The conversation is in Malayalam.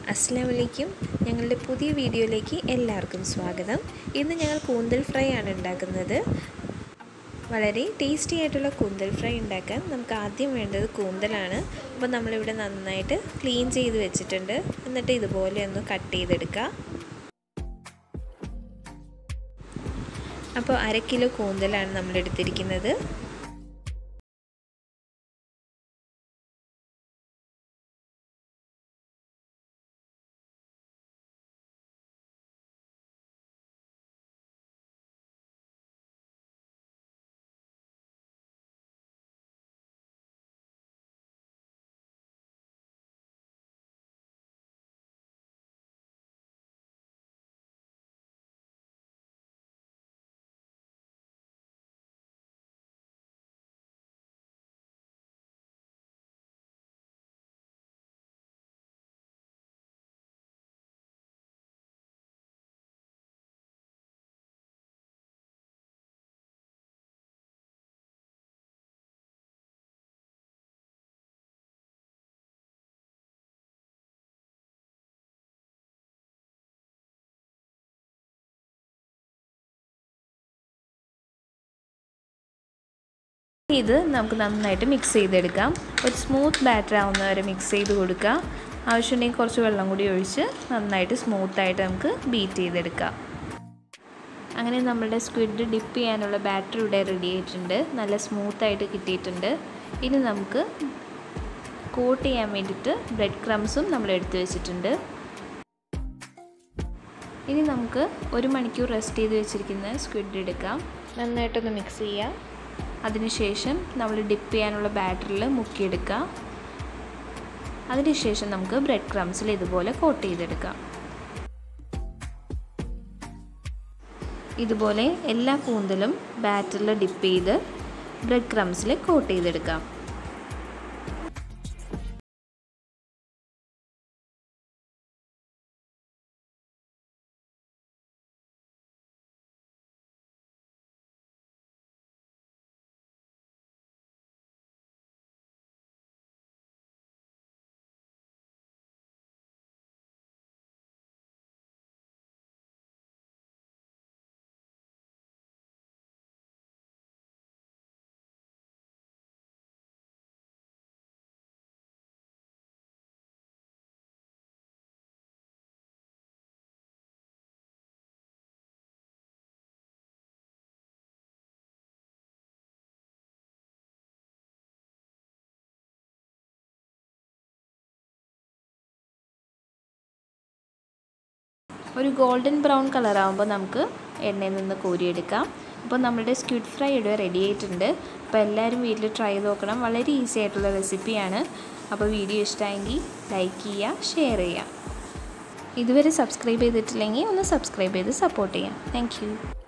Assalamualaikum. ഞങ്ങളുടെ പുതിയ വീഡിയോയിലേക്ക് എല്ലാവർക്കും സ്വാഗതം. ഇന്ന് ഞങ്ങൾ കൂന്തൽ ഫ്രൈ ആണ് ഉണ്ടാക്കുന്നത്. വളരെ ടേസ്റ്റി ആയിട്ടുള്ള കൂന്തൽ ഫ്രൈ ഉണ്ടാക്കാൻ നമുക്ക് ആദ്യം വേണ്ടത് കൂന്തലാണ്. അപ്പോൾ നമ്മൾ ഇവിടെ നന്നായിട്ട് ക്ലീൻ ചെയ്ത് വെച്ചിട്ടുണ്ട്. എന്നിട്ട് ഇതുപോലെ ഒന്ന് കട്ട് ചെയ്തെടുക്കുക. അപ്പോൾ 1/2 കിലോ കൂന്തലാണ് നമ്മൾ എടുത്തിരിക്കുന്നത്. ഇത് നമുക്ക് നന്നായിട്ട് മിക്സ് ചെയ്തെടുക്കാം. ഒരു സ്മൂത്ത് ബാറ്റർ ആവുന്ന വരെ മിക്സ് ചെയ്ത് കൊടുക്കുക. ആവശ്യമുണ്ടെങ്കിൽ കുറച്ച് വെള്ളം കൂടി ഒഴിച്ച് നന്നായിട്ട് സ്മൂത്തായിട്ട് നമുക്ക് ബീറ്റ് ചെയ്തെടുക്കാം. അങ്ങനെ നമ്മുടെ സ്ക്വിഡ് ഡിപ്പ് ചെയ്യാനുള്ള ബാറ്റർ ഇവിടെ റെഡി ആയിട്ടുണ്ട്. നല്ല സ്മൂത്തായിട്ട് കിട്ടിയിട്ടുണ്ട്. ഇനി നമുക്ക് കോട്ട് ചെയ്യാൻ വേണ്ടിയിട്ട് ബ്രെഡ് ക്രംസും നമ്മൾ എടുത്തു വെച്ചിട്ടുണ്ട്. ഇനി നമുക്ക് 1 മണിക്കൂർ റെസ്റ്റ് ചെയ്ത് വെച്ചിരിക്കുന്ന സ്ക്വിഡ് എടുക്കാം. നന്നായിട്ടൊന്ന് മിക്സ് ചെയ്യാം. അതിനുശേഷം നമ്മൾ ഡിപ്പ് ചെയ്യാനുള്ള ബാറ്ററിൽ മുക്കിയെടുക്കുക. അതിനുശേഷം നമുക്ക് ബ്രെഡ് ക്രംസിൽ ഇതുപോലെ കോട്ട് ചെയ്തെടുക്കാം. ഇതുപോലെ എല്ലാ കൂന്തലും ബാറ്ററിൽ ഡിപ്പ് ചെയ്ത് ബ്രെഡ് ക്രംസിൽ കോട്ട് ചെയ്തെടുക്കാം. ഒരു ഗോൾഡൻ ബ്രൗൺ കളർ ആകുമ്പോൾ നമുക്ക് എണ്ണയിൽ നിന്ന് കോരിയെടുക്കാം. അപ്പോൾ നമ്മുടെ സ്ക്വിഡ് ഫ്രൈ ഇവിടെ റെഡി ആയിട്ടുണ്ട്. അപ്പോൾ എല്ലാവരും വീട്ടിൽ ട്രൈ ചെയ്ത് നോക്കണം. വളരെ ഈസി ആയിട്ടുള്ള റെസിപ്പിയാണ്. അപ്പോൾ വീഡിയോ ഇഷ്ടമായെങ്കിൽ ലൈക്ക് ചെയ്യുക, ഷെയർ ചെയ്യുക. ഇതുവരെ സബ്സ്ക്രൈബ് ചെയ്തിട്ടില്ലെങ്കിൽ ഒന്ന് സബ്സ്ക്രൈബ് ചെയ്ത് സപ്പോർട്ട് ചെയ്യാം. താങ്ക്